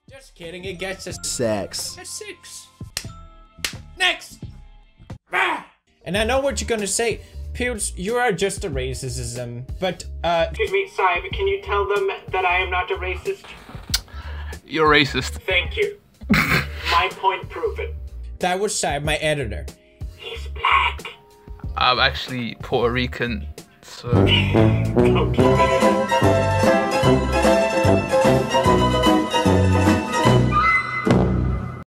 Just kidding, it gets a sex. A 6. Next! Ah! And I know what you're gonna say. Pewds, you are just a racism, but Excuse me, Sive, can you tell them that I am not a racist? You're racist. Thank you. My point proven. that was Sive, my editor. He's black. I'm actually Puerto Rican, so... Okay.